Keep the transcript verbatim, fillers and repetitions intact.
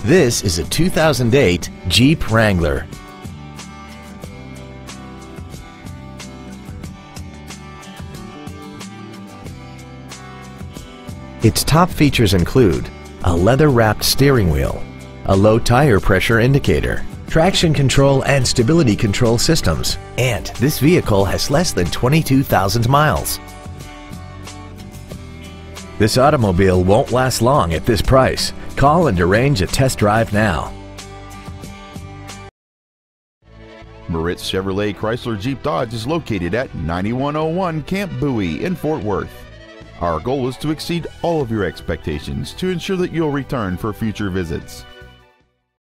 This is a two thousand eight Jeep Wrangler. Its top features include a leather-wrapped steering wheel, a low tire pressure indicator, traction control and stability control systems, and this vehicle has less than twenty-two thousand miles. This automobile won't last long at this price. Call and arrange a test drive now. Moritz Chevrolet Chrysler Jeep Dodge is located at ninety-one oh one Camp Bowie in Fort Worth. Our goal is to exceed all of your expectations to ensure that you'll return for future visits.